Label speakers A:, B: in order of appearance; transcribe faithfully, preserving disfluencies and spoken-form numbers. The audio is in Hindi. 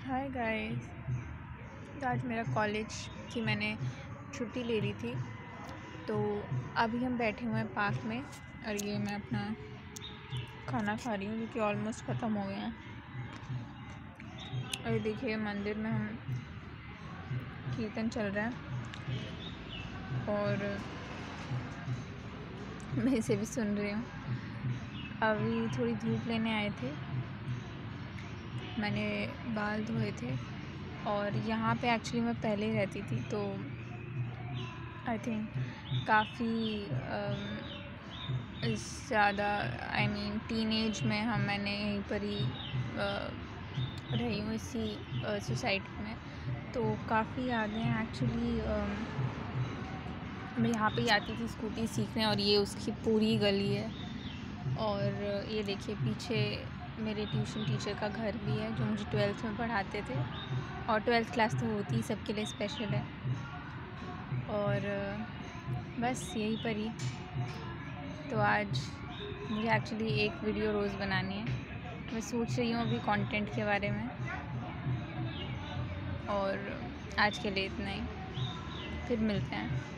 A: Hi guys. तो आज मेरा कॉलेज की मैंने छुट्टी ले ली थी, तो अभी हम बैठे हुए हैं पार्क में और ये मैं अपना खाना खा रही हूँ जो कि ऑलमोस्ट ख़त्म हो गया है। और ये देखिए मंदिर में हम कीर्तन चल रहा है और मैं इसे भी सुन रही हूँ। अभी थोड़ी धूप लेने आए थे, मैंने बाल धोए थे और यहाँ पे एक्चुअली मैं पहले ही रहती थी, तो आई थिंक काफ़ी ज़्यादा आई मीन टीन एज में हम मैंने यहीं पर ही uh, रही हूँ इसी सोसाइटी uh, में। तो काफ़ी यादें हैं एक्चुअली। मैं यहाँ पे ही आती थी स्कूटी सीखने और ये उसकी पूरी गली है। और ये देखिए पीछे मेरे ट्यूशन टीचर का घर भी है जो मुझे ट्वेल्थ में पढ़ाते थे, और ट्वेल्थ क्लास तो होती ही सबके लिए स्पेशल है। और बस यहीं पर ही तो आज मुझे एक्चुअली एक वीडियो रोज़ बनानी है। मैं सोच रही हूँ अभी कंटेंट के बारे में, और आज के लिए इतना ही, फिर मिलते हैं।